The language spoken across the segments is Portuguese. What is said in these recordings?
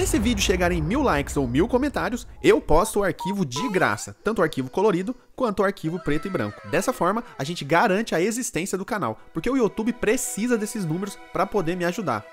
Se esse vídeo chegar em 1000 likes ou 1000 comentários, eu posto o arquivo de graça, tanto o arquivo colorido quanto o arquivo preto e branco. Dessa forma, a gente garante a existência do canal, porque o YouTube precisa desses números para poder me ajudar.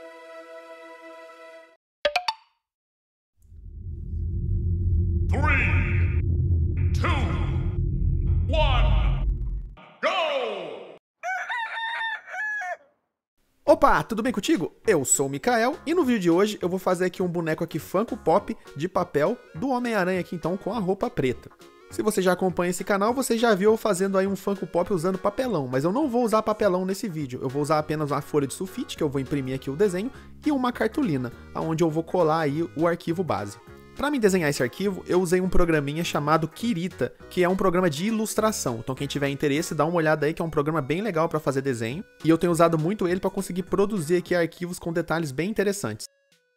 Opa, tudo bem contigo? Eu sou o Mikael e no vídeo de hoje eu vou fazer aqui um boneco aqui Funko Pop de papel do Homem-Aranha aqui então com a roupa preta. Se você já acompanha esse canal, você já viu eu fazendo aí um Funko Pop usando papelão, mas eu não vou usar papelão nesse vídeo, eu vou usar apenas uma folha de sulfite, que eu vou imprimir aqui o desenho, e uma cartolina, onde eu vou colar aí o arquivo base. Para mim desenhar esse arquivo, eu usei um programinha chamado Kirita, que é um programa de ilustração. Então quem tiver interesse, dá uma olhada aí, que é um programa bem legal para fazer desenho. E eu tenho usado muito ele para conseguir produzir aqui arquivos com detalhes bem interessantes.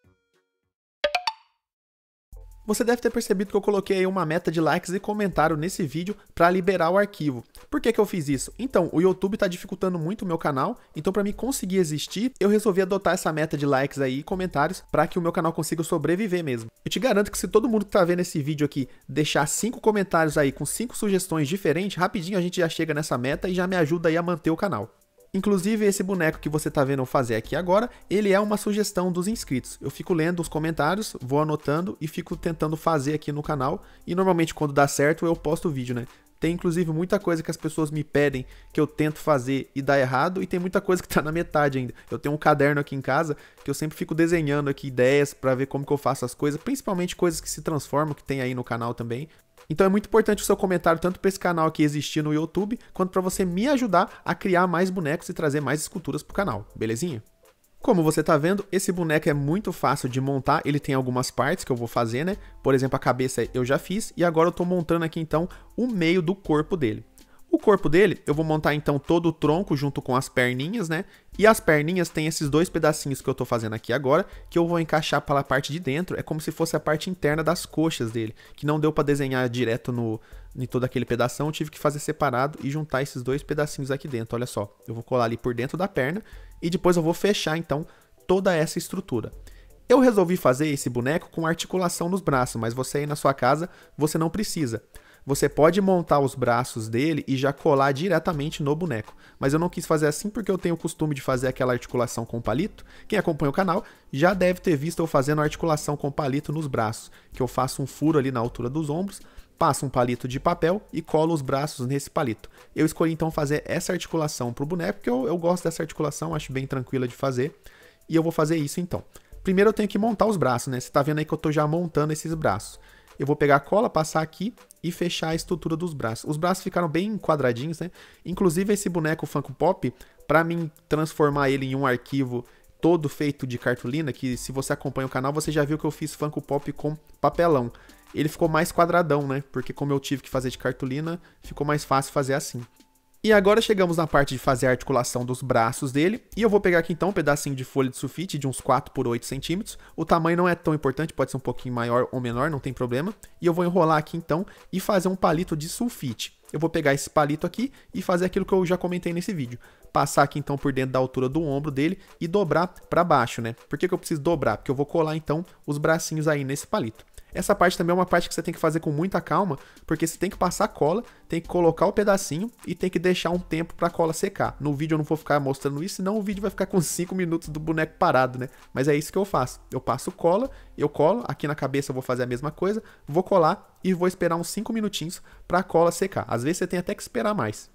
Você deve ter percebido que eu coloquei aí uma meta de likes e comentário nesse vídeo para liberar o arquivo. Por que eu fiz isso? Então, o YouTube está dificultando muito o meu canal, então para mim conseguir existir, eu resolvi adotar essa meta de likes aí e comentários para que o meu canal consiga sobreviver mesmo. Eu te garanto que se todo mundo que está vendo esse vídeo aqui deixar 5 comentários aí com 5 sugestões diferentes, rapidinho a gente já chega nessa meta e já me ajuda aí a manter o canal. Inclusive, esse boneco que você tá vendo eu fazer aqui agora, ele é uma sugestão dos inscritos. Eu fico lendo os comentários, vou anotando e fico tentando fazer aqui no canal. E normalmente quando dá certo eu posto o vídeo, né? Tem inclusive muita coisa que as pessoas me pedem que eu tento fazer e dá errado, e tem muita coisa que tá na metade ainda. Eu tenho um caderno aqui em casa que eu sempre fico desenhando aqui ideias pra ver como que eu faço as coisas, principalmente coisas que se transformam, que tem aí no canal também. Então é muito importante o seu comentário tanto para esse canal aqui existir no YouTube, quanto para você me ajudar a criar mais bonecos e trazer mais esculturas pro canal, belezinha? Como você tá vendo, esse boneco é muito fácil de montar, ele tem algumas partes que eu vou fazer, né? Por exemplo, a cabeça eu já fiz e agora eu tô montando aqui então o meio do corpo dele. O corpo dele, eu vou montar então todo o tronco junto com as perninhas, né? E as perninhas tem esses dois pedacinhos que eu tô fazendo aqui agora, que eu vou encaixar pela parte de dentro, é como se fosse a parte interna das coxas dele, que não deu pra desenhar direto em todo aquele pedação, eu tive que fazer separado e juntar esses dois pedacinhos aqui dentro, olha só. Eu vou colar ali por dentro da perna e depois eu vou fechar então toda essa estrutura. Eu resolvi fazer esse boneco com articulação nos braços, mas você aí na sua casa, você não precisa. Você pode montar os braços dele e já colar diretamente no boneco. Mas eu não quis fazer assim porque eu tenho o costume de fazer aquela articulação com palito. Quem acompanha o canal já deve ter visto eu fazendo articulação com palito nos braços. Que eu faço um furo ali na altura dos ombros, passo um palito de papel e colo os braços nesse palito. Eu escolhi então fazer essa articulação para o boneco porque eu gosto dessa articulação, acho bem tranquila de fazer. E eu vou fazer isso então. Primeiro eu tenho que montar os braços, né? Você tá vendo aí que eu tô já montando esses braços. Eu vou pegar a cola, passar aqui e fechar a estrutura dos braços. Os braços ficaram bem quadradinhos, né? Inclusive esse boneco Funko Pop, para mim transformar ele em um arquivo todo feito de cartolina, que se você acompanha o canal, você já viu que eu fiz Funko Pop com papelão. Ele ficou mais quadradão, né? Porque como eu tive que fazer de cartolina, ficou mais fácil fazer assim. E agora chegamos na parte de fazer a articulação dos braços dele, e eu vou pegar aqui então um pedacinho de folha de sulfite de uns 4 por 8 centímetros, o tamanho não é tão importante, pode ser um pouquinho maior ou menor, não tem problema, e eu vou enrolar aqui então e fazer um palito de sulfite. Eu vou pegar esse palito aqui e fazer aquilo que eu já comentei nesse vídeo, passar aqui então por dentro da altura do ombro dele e dobrar para baixo, né? Por que eu preciso dobrar? Porque eu vou colar então os bracinhos aí nesse palito. Essa parte também é uma parte que você tem que fazer com muita calma, porque você tem que passar cola, tem que colocar o pedacinho e tem que deixar um tempo para a cola secar. No vídeo eu não vou ficar mostrando isso, senão o vídeo vai ficar com 5 minutos do boneco parado, né? Mas é isso que eu faço. Eu passo cola, eu colo, aqui na cabeça eu vou fazer a mesma coisa, vou colar e vou esperar uns 5 minutinhos para a cola secar. Às vezes você tem até que esperar mais.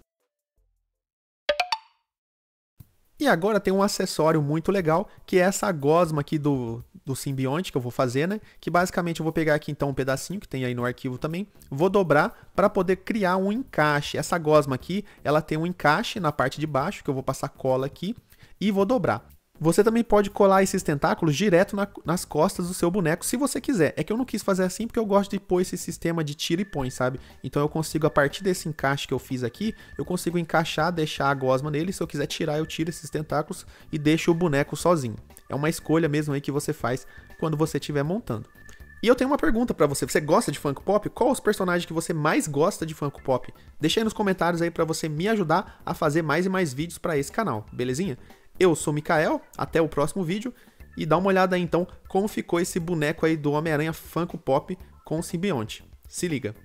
E agora tem um acessório muito legal, que é essa gosma aqui do simbionte que eu vou fazer, né? Que basicamente eu vou pegar aqui então um pedacinho, que tem aí no arquivo também, vou dobrar para poder criar um encaixe. Essa gosma aqui, ela tem um encaixe na parte de baixo, que eu vou passar cola aqui, e vou dobrar. Você também pode colar esses tentáculos direto nas costas do seu boneco, se você quiser. É que eu não quis fazer assim porque eu gosto de pôr esse sistema de tira e põe, sabe? Então eu consigo, a partir desse encaixe que eu fiz aqui, eu consigo encaixar, deixar a gosma nele. Se eu quiser tirar, eu tiro esses tentáculos e deixo o boneco sozinho. É uma escolha mesmo aí que você faz quando você estiver montando. E eu tenho uma pergunta pra você. Você gosta de Funko Pop? Qual os personagens que você mais gosta de Funko Pop? Deixa aí nos comentários aí pra você me ajudar a fazer mais e mais vídeos pra esse canal, belezinha? Eu sou o Mikael, até o próximo vídeo e dá uma olhada aí então como ficou esse boneco aí do Homem-Aranha Funko Pop com o simbionte. Se liga.